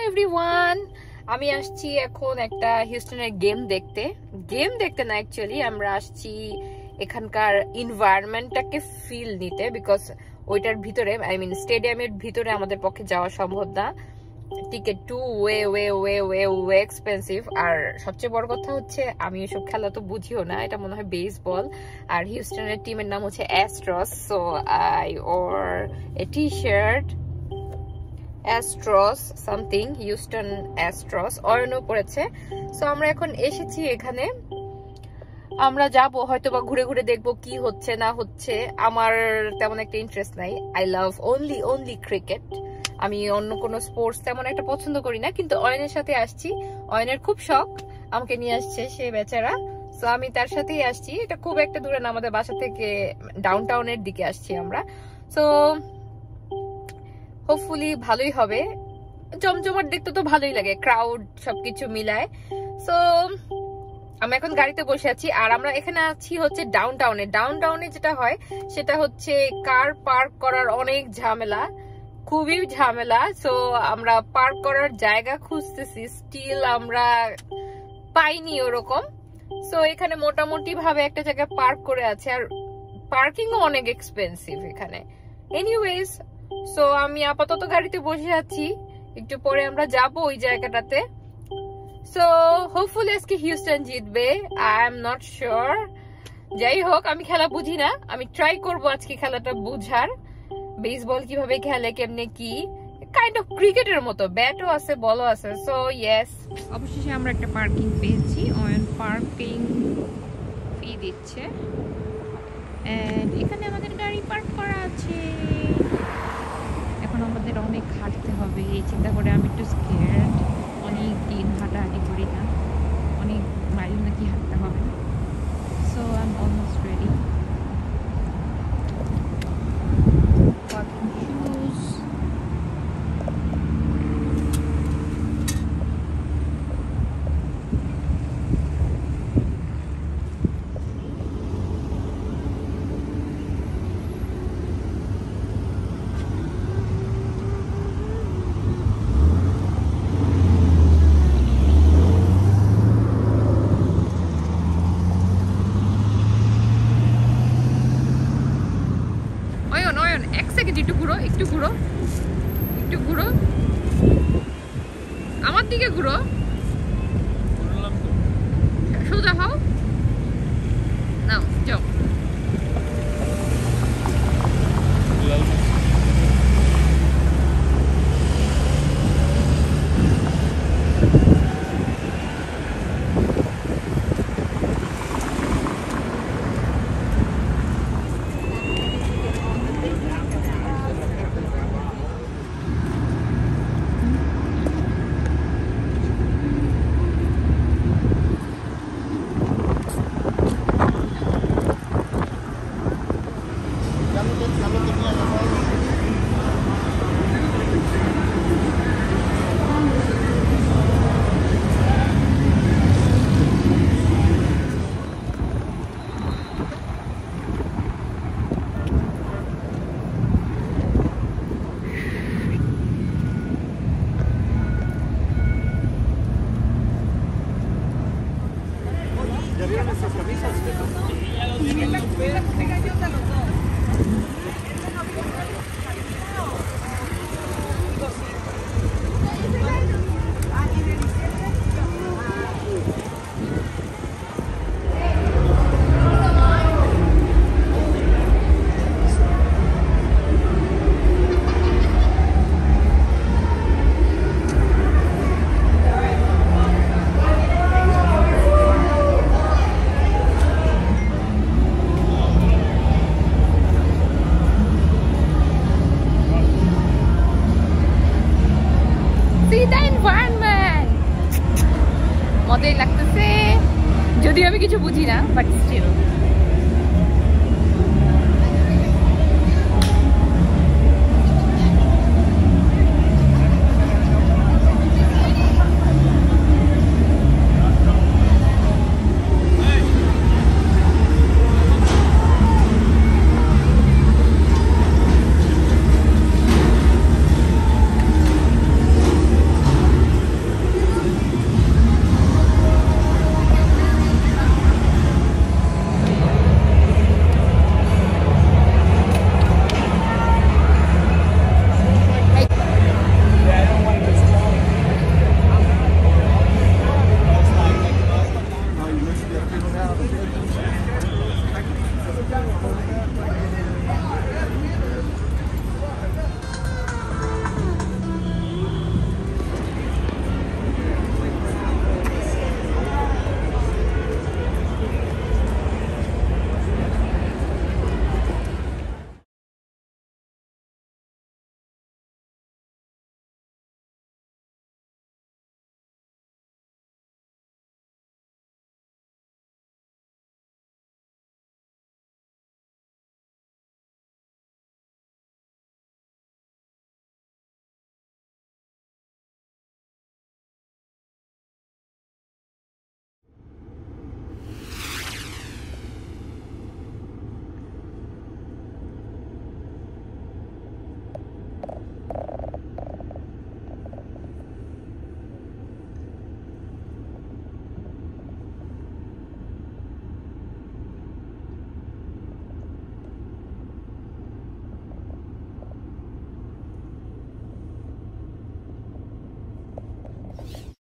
Everyone, আমি আসছি এখন একটা হিউস্টনের গেম দেখতে না, অ্যাকচুয়ালি আমরা আসছি এখানকার এনভায়রনমেন্টটাকে ফিল নিতে, বিকজ ওইটার ভিতরে স্টেডিয়ামের ভিতরে আমাদের পক্ষে যাওয়া সম্ভব না, ticket two way way way way way expensive. আর সবচেয়ে বড় কথা হচ্ছে আমি এসব খেলা তো বুঝিও না, এটা মনে হয় বেসবল, আর হিউস্টনের টিমের নাম হচ্ছে Astros. So I wore a T shirt Astros something, Houston Astros অয়নও পড়েছে। সো আমরা এখন এসেছি এখানে, আমরা যাব হয়তো বা ঘুরে ঘুরে দেখবো কি হচ্ছে না হচ্ছে। আমার তেমন একটা ইন্টারেস্ট নাই, আই লাভ অনলি ক্রিকেট। আমি অন্য কোনো স্পোর্টস তেমন একটা পছন্দ করি না, কিন্তু অয়নের সাথে আসছি, অয়নের খুব শখ, আমাকে নিয়ে আসছে সে বেচারা। সো আমি তার সাথেই আসছি, এটা খুব একটা দূরে না, আমাদের বাসা থেকে ডাউন টাউনের দিকে আসছি আমরা। সো হোপফুলি ভালোই হবে, জমজমাট দেখতে তো ভালোই লাগে, ক্রাউড সবকিছু মিলায়। সো আমরা এখন গাড়িতে বসে আছি, আর আমরা এখানে আছি হচ্ছে ডাউন টাউনে যেটা হয় সেটা হচ্ছে কার পার্ক করার অনেক ঝামেলা, খুবই ঝামেলা। সো আমরা পার্ক করার জায়গা খুঁজতেছি, স্টিল আমরা পাইনি ওরকম। সো এখানে মোটামুটি ভাবে একটা জায়গায় পার্ক করে আছে, আর পার্কিং ও অনেক এক্সপেন্সিভ এখানে। এনিওয়েজ, সো আমি আপাতত গাড়িতে বসে আছি, একটু পরে আমরা যাব ওই জায়গাটাতে। সো হোপফুলি আজকে হিউস্টন জিতবে, আই এম নট শিওর। যাই হোক, আমি খেলা বুঝি না, আমি ট্রাই করব আজকে খেলাটা বুঝার, বেসবল কিভাবে খেলে, কেমনে কি, কাইন্ড অফ ক্রিকেটের মতো, ব্যাটও আছে বলও আছে। সো ইয়েস, অবশেষে আমরা একটা পার্কিং পেয়েছি, অয়ন পার্কিং ফি দিচ্ছে, এন্ড এখানে আমাদের গাড়ি পার্ক করা আছে। এখন আমাদের অনেক হাঁটতে হবে, এই চিন্তা করে আমি একটু স্কেয়ার্ড, অনেক দিন হাঁটাহাঁটি করি না, অনেক মাইল নাকি হাঁটতে হবে। So I am almost ready. একটু ঘুরো আমার দিকে, ঘুরো, সোজা হও, নাও যাও। মজাই লাগতেছে, যদিও আমি কিছু বুঝি না, বাট স্টিল